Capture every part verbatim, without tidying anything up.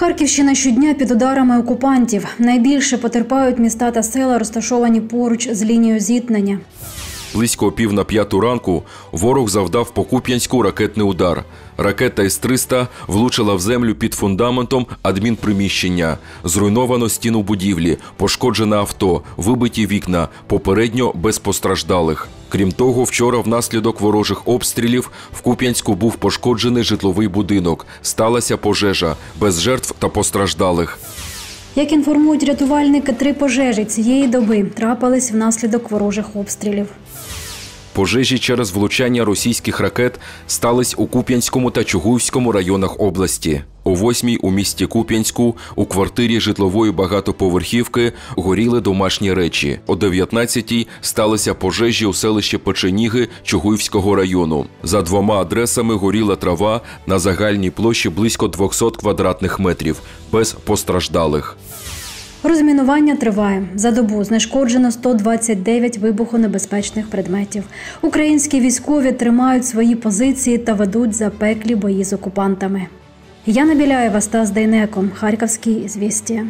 Харківщина щодня під ударами окупантів. Найбільше потерпають міста та села, розташовані поруч з лінією зіткнення. Близько пів на п'яту ранку ворог завдав по Куп'янську ракетний удар. Ракета С триста влучила в землю під фундаментом адмінприміщення. Зруйновано стіну будівлі, пошкоджене авто, вибиті вікна, попередньо без постраждалих. Крім того, вчора внаслідок ворожих обстрілів в Куп'янську був пошкоджений житловий будинок. Сталася пожежа, без жертв та постраждалих. Як інформують рятувальники, три пожежі цієї доби трапились внаслідок ворожих обстрілів. Пожежі через влучання російських ракет стались у Куп'янському та Чугуївському районах області. О восьмій у місті Куп'янську у квартирі житлової багатоповерхівки горіли домашні речі. О дев'ятнадцятій сталися пожежі у селищі Печеніги Чугуївського району. За двома адресами горіла трава на загальній площі близько двохсот квадратних метрів, без постраждалих. Розмінування триває. За добу знешкоджено сто двадцять дев'ять вибухонебезпечних предметів. Українські військові тримають свої позиції та ведуть запеклі бої з окупантами. Яна Біляєва, Стас Дейнеко, Харківські звістя.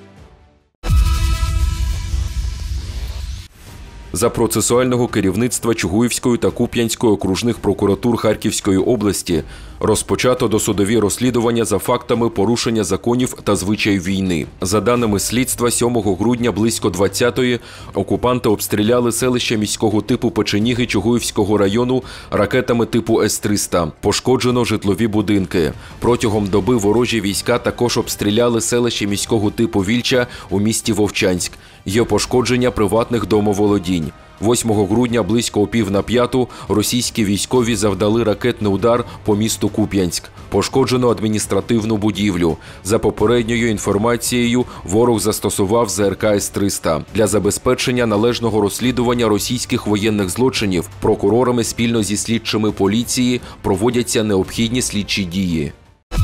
За процесуального керівництва Чугуївської та Куп'янської окружних прокуратур Харківської області розпочато досудові розслідування за фактами порушення законів та звичаїв війни. За даними слідства, сьомого грудня близько двадцятої окупанти обстріляли селище міського типу Печеніги Чугуївського району ракетами типу С триста. Пошкоджено житлові будинки. Протягом доби ворожі війська також обстріляли селище міського типу Вільча у місті Вовчанськ. Є пошкодження приватних домоволодінь. восьмого грудня близько о пів на п'яту російські військові завдали ракетний удар по місту Куп'янськ. Пошкоджено адміністративну будівлю. За попередньою інформацією, ворог застосував З Р К С триста. Для забезпечення належного розслідування російських воєнних злочинів прокурорами спільно зі слідчими поліції проводяться необхідні слідчі дії.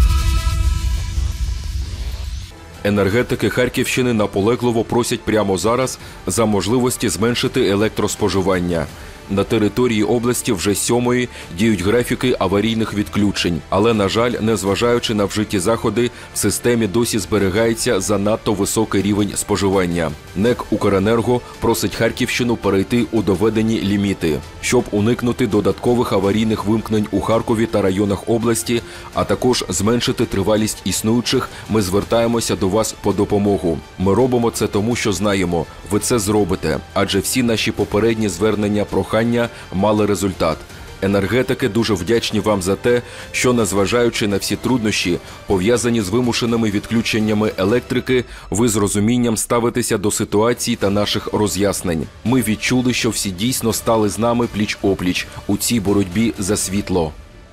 Енергетики Харківщини наполегливо просять прямо зараз за можливості зменшити електроспоживання. На території області вже сьомої діють графіки аварійних відключень. Але, на жаль, незважаючи на вжиті заходи, в системі досі зберігається занадто високий рівень споживання. НЕК «Укренерго» просить Харківщину перейти у доведені ліміти, щоб уникнути додаткових аварійних вимкнень у Харкові та районах області, а також зменшити тривалість існуючих. Ми звертаємося до вас по допомогу. Ми робимо це тому, що знаємо, ви це зробите, адже всі наші попередні звернення прохання мали результат. Енергетики дуже вдячні вам за те, що, незважаючи на всі труднощі, пов'язані з вимушеними відключеннями електрики, ви з розумінням ставитеся до ситуації та наших роз'яснень. Ми відчули, що всі дійсно стали з нами пліч-опліч у цій боротьбі за світло.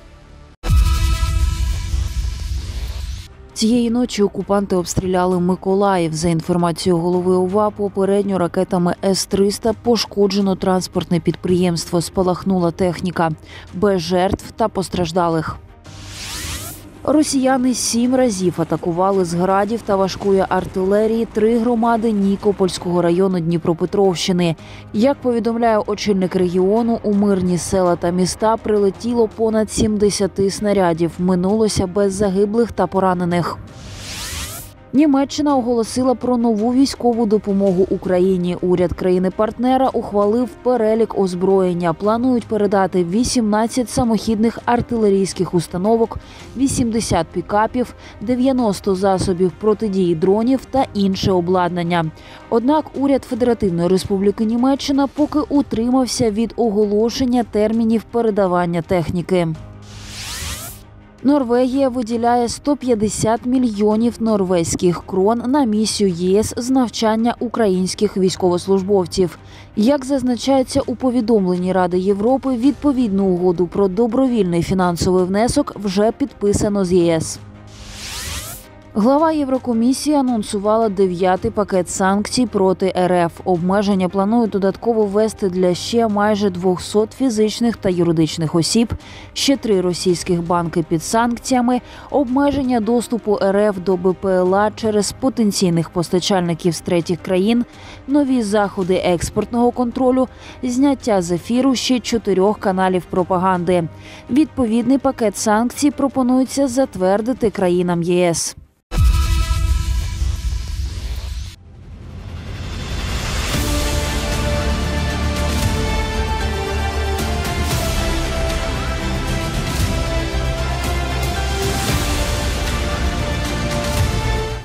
Цієї ночі окупанти обстріляли Миколаїв. За інформацією голови О В А, попередньо ракетами С триста пошкоджено транспортне підприємство, спалахнула техніка. Без жертв та постраждалих. Росіяни сім разів атакували з градів та важкої артилерії три громади Нікопольського району Дніпропетровщини. Як повідомляє очільник регіону, у мирні села та міста прилетіло понад сімдесят снарядів. Минулося без загиблих та поранених. Німеччина оголосила про нову військову допомогу Україні. Уряд країни-партнера ухвалив перелік озброєння. Планують передати вісімнадцять самохідних артилерійських установок, вісімдесят пікапів, дев'яносто засобів протидії дронів та інше обладнання. Однак уряд Федеративної Республіки Німеччина поки утримався від оголошення термінів передавання техніки. Норвегія виділяє сто п'ятдесят мільйонів норвезьких крон на місію Є С з навчання українських військовослужбовців. Як зазначається у повідомленні Ради Європи, відповідну угоду про добровільний фінансовий внесок вже підписано з Є С. Глава Єврокомісії анонсувала дев'ятий пакет санкцій проти Ер Еф. Обмеження планують додатково ввести для ще майже двохсот фізичних та юридичних осіб, ще три російських банки під санкціями, обмеження доступу Ер Еф до Бе Пе Ел А через потенційних постачальників з третіх країн, нові заходи експортного контролю, зняття з ефіру ще чотирьох каналів пропаганди. Відповідний пакет санкцій пропонується затвердити країнам Є С.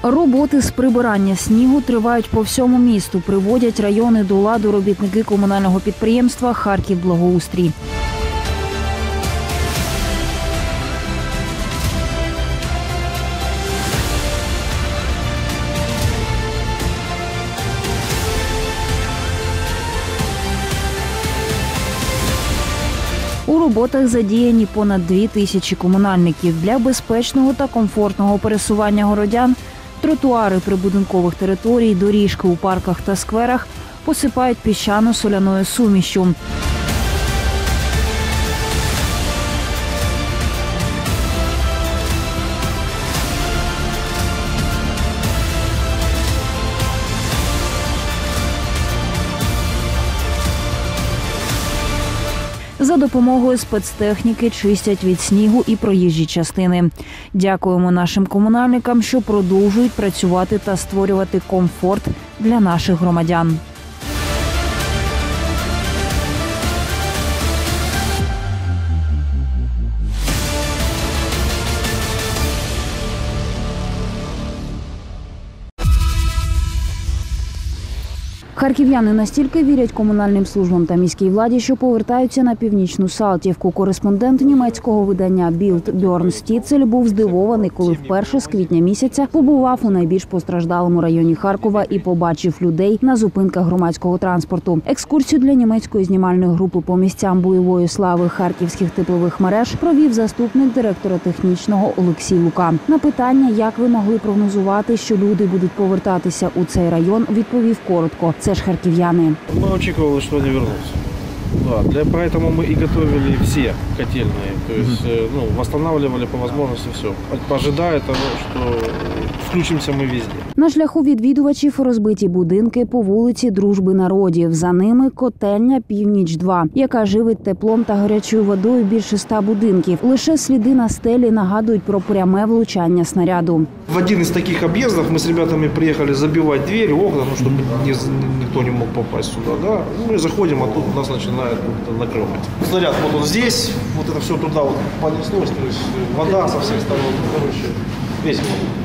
Роботи з прибирання снігу тривають по всьому місту. Приводять райони до ладу робітники комунального підприємства «Харківблагоустрій». У роботах задіяні понад дві тисячі комунальників. Для безпечного та комфортного пересування городян тротуари прибудинкових територій, доріжки у парках та скверах посипають піщано-соляною сумішшю. За допомогою спецтехніки чистять від снігу і проїжджі частини. Дякуємо нашим комунальникам, що продовжують працювати та створювати комфорт для наших громадян. Харків'яни настільки вірять комунальним службам та міській владі, що повертаються на північну Салтівку. Кореспондент німецького видання Bild Бьорн Стіцель був здивований, коли вперше з квітня місяця побував у найбільш постраждалому районі Харкова і побачив людей на зупинках громадського транспорту. Екскурсію для німецької знімальної групи по місцям бойової слави харківських теплових мереж провів заступник директора технічного Олексій Лука. На питання, як ви могли прогнозувати, що люди будуть повертатися у цей район, відповів коротко. Це ж харків'яни. Мы очікували, что они вернутся. Да, для, поэтому мы и готовили все котельные. То есть, mm-hmm. ну, восстанавливали по возможности все. Ожидая того, что включимся мы везде. На шляху відвідувачів розбиті будинки по вулиці Дружби народів. За ними котельня «Північ-два», яка живить теплом та гарячою водою більше ста будинків. Лише сліди на стелі нагадують про пряме влучання снаряду. В один из таких объездов мы с ребятами приехали забивать двери, окна, ну, чтобы не, никто не мог попасть сюда. Да? Ну и заходим, а тут нас начинает накрывать. Снаряд вот он здесь, вот это все туда вот понеслось, то есть вода со всех сторон, короче, весело.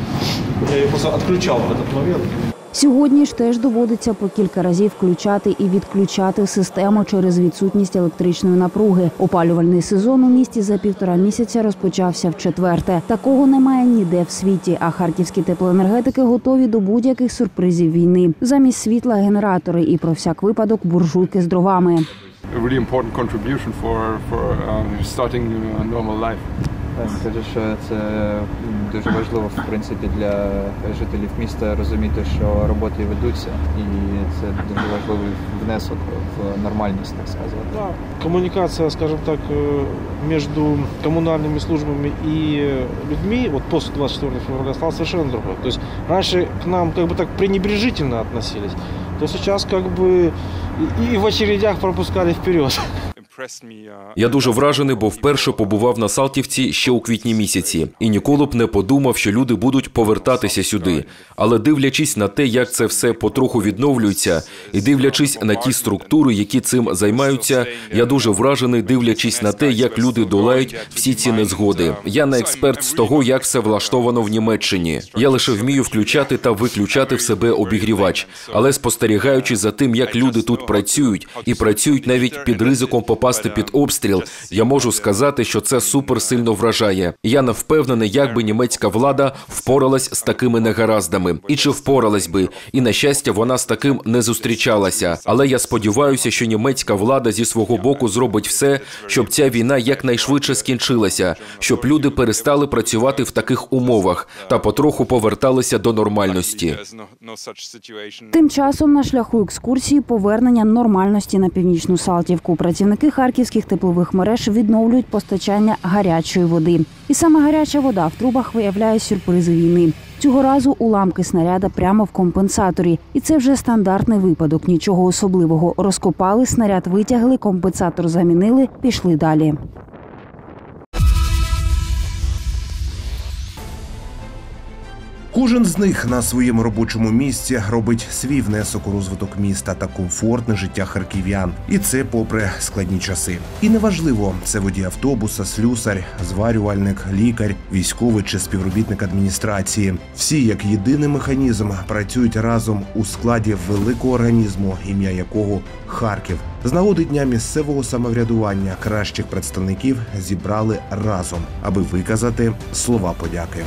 Я ее просто отключал в этот момент. Сьогодні ж теж доводиться по кілька разів включати і відключати систему через відсутність електричної напруги. Опалювальний сезон у місті за півтора місяця розпочався вчетверте. Такого немає ніде в світі, а харківські теплоенергетики готові до будь-яких сюрпризів війни. Замість світла – генератори і, про всяк випадок, буржуйки з дровами. A really important contribution for for uh, starting a normal life. Скажу, що це дуже важливо, в принципі, для жителів міста розуміти, що роботи ведуться, і це дуже важливий внесок в нормальність, так сказати. Да. Коммуникация, скажем так, между коммунальными службами и людьми вот после двадцать четвёртого февраля стала совершенно другой. То есть раньше к нам как бы так пренебрежительно относились, то сейчас как бы и в очередях пропускали вперед. Я дуже вражений, бо вперше побував на Салтівці ще у квітні місяці. І ніколи б не подумав, що люди будуть повертатися сюди. Але дивлячись на те, як це все потроху відновлюється, і дивлячись на ті структури, які цим займаються, я дуже вражений, дивлячись на те, як люди долають всі ці незгоди. Я не експерт з того, як все влаштовано в Німеччині. Я лише вмію включати та виключати в себе обігрівач. Але спостерігаючи за тим, як люди тут працюють, і працюють навіть під ризиком попасти під обстріл, я можу сказати, що це суперсильно вражає. Я не впевнений, як би німецька влада впоралась з такими негараздами. І чи впоралась би. І, на щастя, вона з таким не зустрічалася. Але я сподіваюся, що німецька влада зі свого боку зробить все, щоб ця війна якнайшвидше скінчилася, щоб люди перестали працювати в таких умовах та потроху поверталися до нормальності. Тим часом на шляху екскурсії повернення нормальності на північну Салтівку. Працівники харківських теплових мереж відновлюють постачання гарячої води. І саме гаряча вода в трубах виявляє сюрпризи війни. Цього разу уламки снаряда прямо в компенсаторі. І це вже стандартний випадок, нічого особливого. Розкопали, снаряд витягли, компенсатор замінили, пішли далі. Кожен з них на своєму робочому місці робить свій внесок у розвиток міста та комфортне життя харків'ян. І це попри складні часи. І неважливо, це водій автобуса, слюсар, зварювальник, лікар, військовий чи співробітник адміністрації. Всі, як єдиний механізм, працюють разом у складі великого організму, ім'я якого Харків. З нагоди Дня місцевого самоврядування кращих представників зібрали разом, аби виказати слова подяки.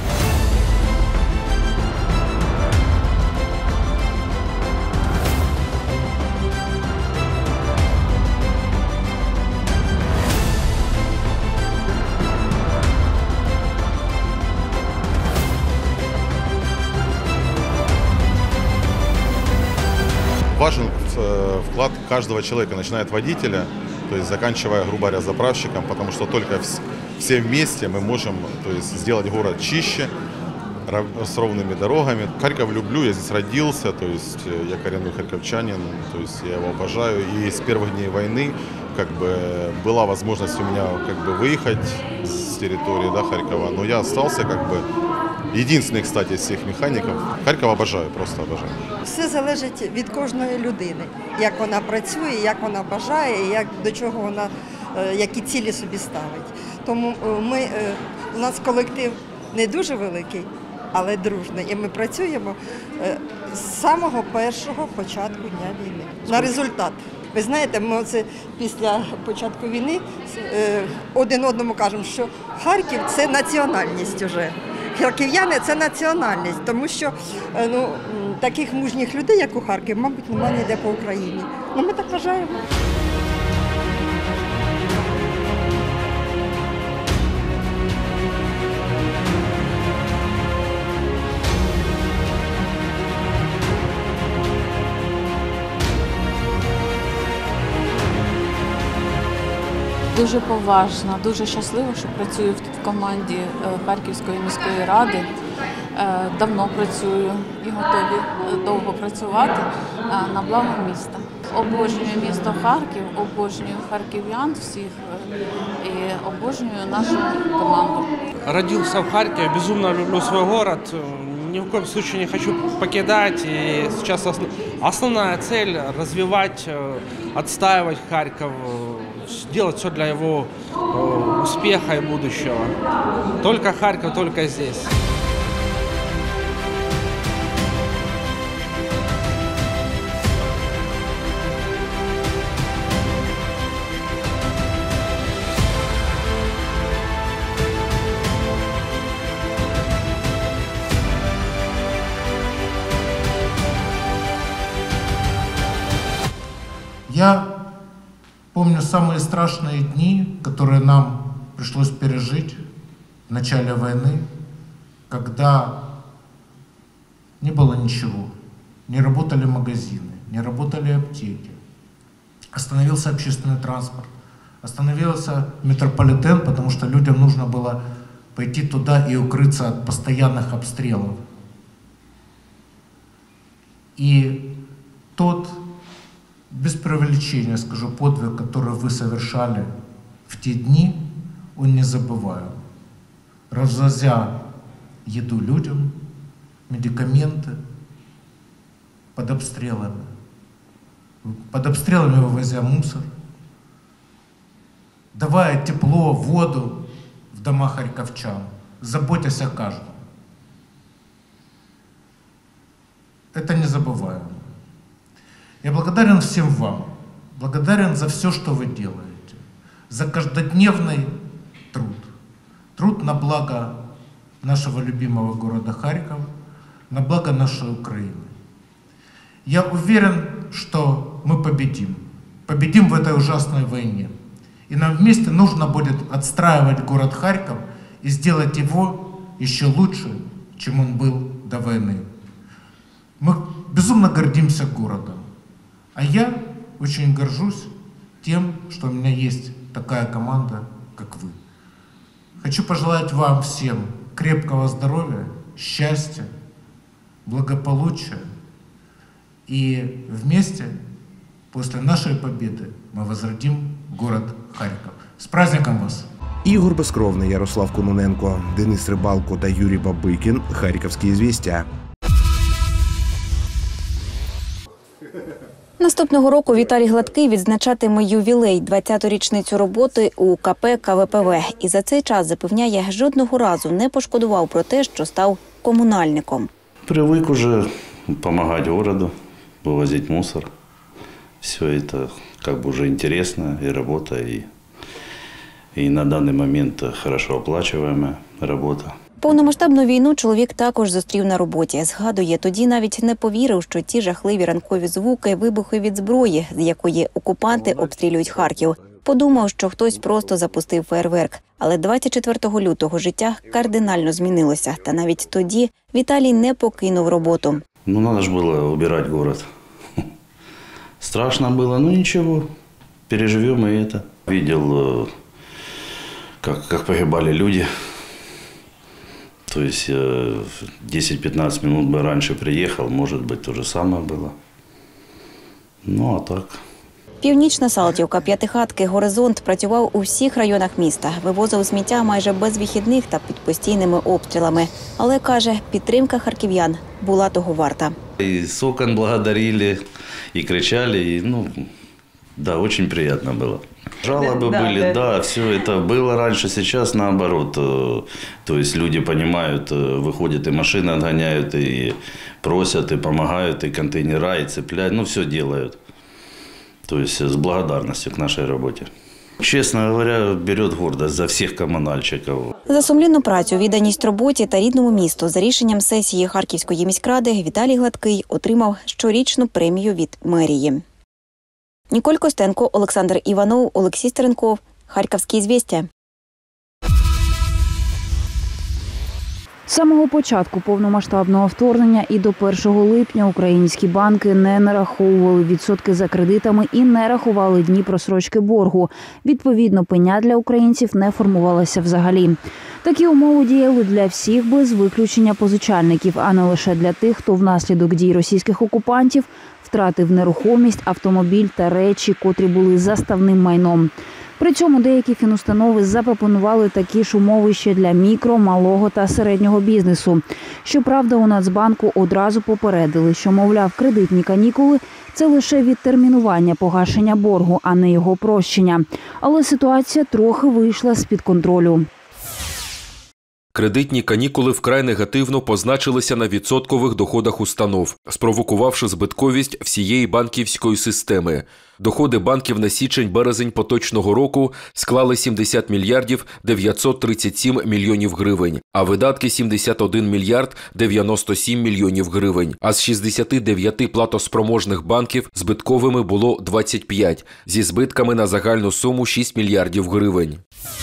Важен вклад каждого человека, начиная от водителя, то есть заканчивая, грубо говоря, заправщиком, потому что только все вместе мы можем, то есть, сделать город чище, с ровными дорогами. Харьков люблю, я здесь родился, то есть я коренной харьковчанин, то есть я его обожаю. И с первых дней войны как бы была возможность у меня как бы выехать с территории, да, Харькова, но я остался как бы единственный, кстати, из всех механиков. Харків обожаю, просто обожаю. Все залежить від кожної людини, як вона працює, як вона бажає, як до чого вона, які цілі собі ставить. Тому ми, у нас колектив не дуже великий, але дружний. І ми працюємо з самого першого початку дня війни на результат. Ви знаєте, ми оце після початку війни один одному кажемо, що Харків – це національність уже. Харків'яни – це національність, тому що ну, таких мужніх людей, як у Харкові, мабуть, немає ніде по Україні. Ну, ми так вважаємо. Дуже поважна, дуже щаслива, що працюю в команді Харківської міської ради. Давно працюю і готові довго працювати на благо міста. Обожнюю місто Харків, обожнюю харків'ян всіх і обожнюю нашу команду. Родился в Харькове, безумно люблю свой город, ни в коем случае не хочу покидать. И сейчас основная цель – развивать, отстаивать Харьков, делать все для его успеха и будущего. Только Харьков, только здесь. Я помню самые страшные дни, которые нам пришлось пережить в начале войны, когда не было ничего, не работали магазины, не работали аптеки, остановился общественный транспорт, остановился метрополитен, потому что людям нужно было пойти туда и укрыться от постоянных обстрелов. И тот, без преувеличения скажу, подвиг, который вы совершали в те дни, он не забываем. Развозя еду людям, медикаменты под обстрелами, под обстрелами вывозя мусор, давая тепло, воду в дома харьковчан, заботясь о каждом. Это не забываем. Я благодарен всем вам, благодарен за все, что вы делаете, за каждодневный труд. Труд на благо нашего любимого города Харькова, на благо нашей Украины. Я уверен, что мы победим. Победим в этой ужасной войне. И нам вместе нужно будет отстраивать город Харьков и сделать его еще лучше, чем он был до войны. Мы безумно гордимся городом. А я очень горжусь тем, что у меня есть такая команда, как вы. Хочу пожелать вам всем крепкого здоровья, счастья, благополучия. И вместе, после нашей победы, мы возродим город Харьков. С праздником вас! Ігор Безкровний, Ярослав Кононенко, Денис Рибалко та Юрій Бабикін. Харківські «Ізвістія». Наступного року Віталій Гладкий відзначатиме ювілей – двадцяту річницю роботи у ка пе ка ве пе ве. І за цей час, запевняє, жодного разу не пошкодував про те, що став комунальником. Привык уже помогать городу, вывозить мусор. Все это как бы уже интересно, и работа, и, и на данный момент хорошо оплачиваемая работа. Повномасштабну війну чоловік також зустрів на роботі. Згадує, тоді навіть не повірив, що ті жахливі ранкові звуки – вибухи від зброї, з якої окупанти обстрілюють Харків. Подумав, що хтось просто запустив фейерверк. Але двадцять четвертого лютого життя кардинально змінилося. Та навіть тоді Віталій не покинув роботу. Ну, надо ж было убирать город. Страшно было, но ничего, переживем и это. Видел, как, как погибали люди. То есть десять-пятнадцать минут бы раньше приехал, может быть, то же самое было. Ну, а так. Північна Салтівка, П'ятихатки, Горизонт працював у всіх районах міста. Вивозив сміття майже без вихідних та під постійними обстрілами. Але, каже, підтримка харків'ян була того варта. И с окон благодарили, и кричали, и, ну, да, очень приятно было. Жалобы да, были, да, да, все это было раньше, сейчас наоборот. То есть люди понимают, выходят и машины отгоняют, и просят, и помогают, и контейнера, и цепляют, ну, все делают. То есть с благодарностью к нашей работе. Чесно говоря, берет гордость за всіх комунальщиків. За сумлінну працю, відданість роботі та рідному місту за рішенням сесії Харківської міськради Віталій Гладкий отримав щорічну премію від мерії. Ніколь Костенко, Олександр Іванов, Олексій Стеренков. Харківські «Ізвістія». З самого початку повномасштабного вторгнення і до першого липня українські банки не нараховували відсотки за кредитами і не рахували дні просрочки боргу. Відповідно, пеня для українців не формувалася взагалі. Такі умови діяли для всіх без виключення позичальників, а не лише для тих, хто внаслідок дій російських окупантів втратив нерухомість, автомобіль та речі, котрі були заставним майном. При цьому деякі фінустанови запропонували такі ж умови ще для мікро, малого та середнього бізнесу. Щоправда, у Нацбанку одразу попередили, що, мовляв, кредитні канікули – це лише відтермінування погашення боргу, а не його прощення. Але ситуація трохи вийшла з-під контролю. Кредитні канікули вкрай негативно позначилися на відсоткових доходах установ, спровокувавши збитковість всієї банківської системи. Доходи банків на січень-березень поточного року склали сімдесят мільярдів дев'ятсот тридцять сім мільйонів гривень, а видатки – сімдесят один мільярд дев'яносто сім мільйонів гривень. А з шістдесят дев'ять платоспроможних банків збитковими було двадцять п'ять, зі збитками на загальну суму шість мільярдів гривень.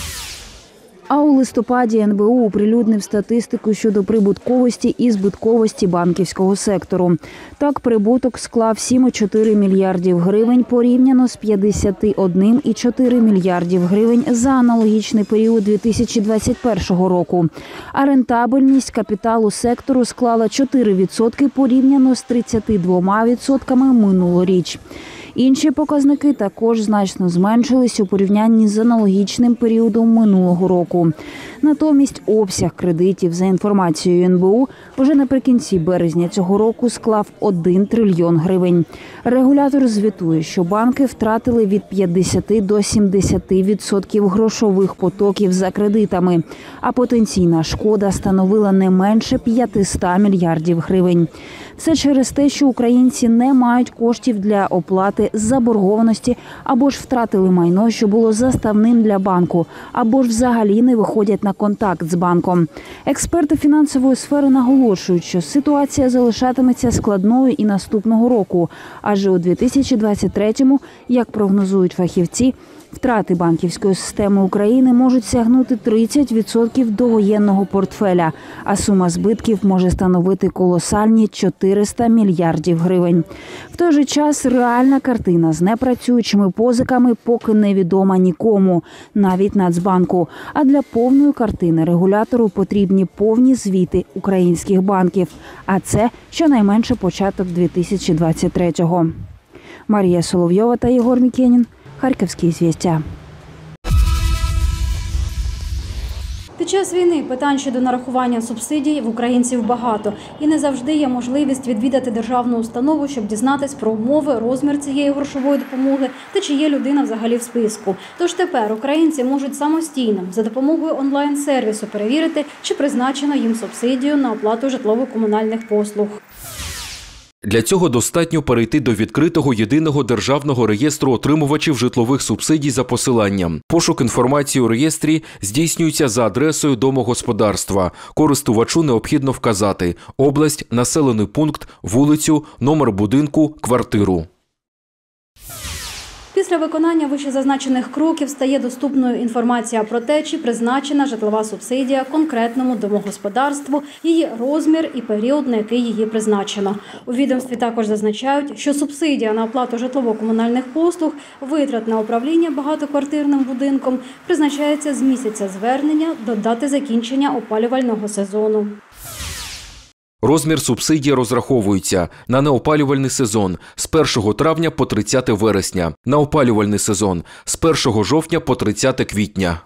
А у листопаді ен бе у оприлюднив статистику щодо прибутковості і збитковості банківського сектору. Так, прибуток склав сім цілих чотири мільярдів гривень порівняно з п'ятдесят один цілих чотири мільярдів гривень за аналогічний період дві тисячі двадцять першого року. А рентабельність капіталу сектору склала чотири відсотки порівняно з тридцятьма двома відсотками минулоріч. Інші показники також значно зменшились у порівнянні з аналогічним періодом минулого року. Натомість обсяг кредитів, за інформацією ен бе у, вже наприкінці березня цього року склав один трильйон гривень. Регулятор звітує, що банки втратили від п'ятдесяти до сімдесяти відсотків грошових потоків за кредитами, а потенційна шкода становила не менше п'ятсот мільярдів гривень. Все через те, що українці не мають коштів для оплати заборгованості або ж втратили майно, що було заставним для банку, або ж взагалі не виходять на контакт з банком. Експерти фінансової сфери наголошують, що ситуація залишатиметься складною і наступного року, адже у дві тисячі двадцять третьому, як прогнозують фахівці, втрати банківської системи України можуть сягнути тридцять відсотків довоєнного портфеля, а сума збитків може становити колосальні чотириста мільярдів гривень. В той же час реальна картина з непрацюючими позиками поки невідома нікому, навіть Нацбанку. А для повної картини регулятору потрібні повні звіти українських банків. А це щонайменше початок дві тисячі двадцять третього. Марія Соловйова та Єгор Мікенін. Харківські «Ізвістія». Під час війни питань щодо нарахування субсидій в українців багато. І не завжди є можливість відвідати державну установу, щоб дізнатись про умови, розмір цієї грошової допомоги та чи є людина взагалі в списку. Тож тепер українці можуть самостійно за допомогою онлайн-сервісу перевірити, чи призначено їм субсидію на оплату житлово-комунальних послуг. Для цього достатньо перейти до відкритого єдиного державного реєстру отримувачів житлових субсидій за посиланням. Пошук інформації у реєстрі здійснюється за адресою домогосподарства. Користувачу необхідно вказати область, населений пункт, вулицю, номер будинку, квартиру. Після виконання вищезазначених кроків стає доступною інформація про те, чи призначена житлова субсидія конкретному домогосподарству, її розмір і період, на який її призначено. У відомстві також зазначають, що субсидія на оплату житлово-комунальних послуг, витрат на управління багатоквартирним будинком призначається з місяця звернення до дати закінчення опалювального сезону. Розмір субсидії розраховується на неопалювальний сезон з першого травня по тридцяте вересня, на опалювальний сезон з першого жовтня по тридцяте квітня.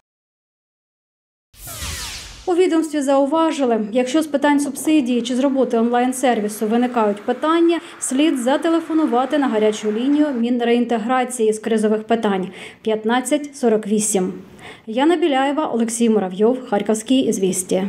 У відомстві зауважили, якщо з питань субсидії чи з роботи онлайн-сервісу виникають питання, слід зателефонувати на гарячу лінію Мінреінтеграції з кризових питань п'ятнадцять сорок вісім. Яна Біляєва, Олексій Муравйов, Харківські ізвістія.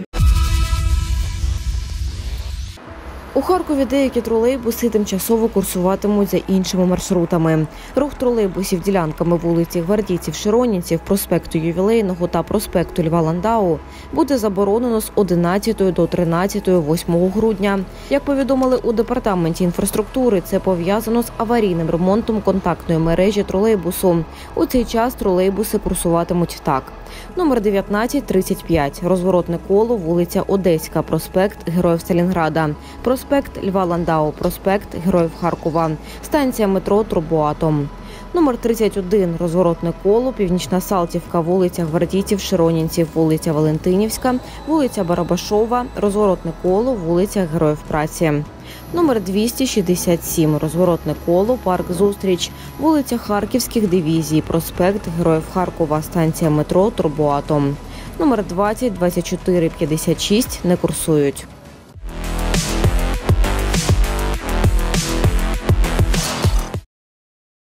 У Харкові деякі тролейбуси тимчасово курсуватимуть за іншими маршрутами. Рух тролейбусів ділянками вулиці Гвардійців-Широнінців, проспекту Ювілейного та проспекту Льва Ландау буде заборонено з одинадцятої до тринадцятої восьмого грудня. Як повідомили у департаменті інфраструктури, це пов'язано з аварійним ремонтом контактної мережі тролейбусу. У цей час тролейбуси курсуватимуть так. Номер дев'ятнадцять тридцять п'ять, розворотне коло, вулиця Одеська, проспект Героїв Сталінграда, проспект Льва Ландау, проспект Героїв Харкова, станція метро Турбоатом. Номер тридцять один, розворотне коло, Північна Салтівка, вулиця Гвардійців-Широнінців, вулиця Валентинівська, вулиця Барабашова, розворотне коло, вулиця Героїв Праці. Номер двісті шістдесят сім, розворотне коло, парк Зустріч, вулиця Харківських дивізій, проспект Героїв Харкова, станція метро Турбоатом. Номер двадцять, двадцять чотири, п'ятдесят шість не курсують.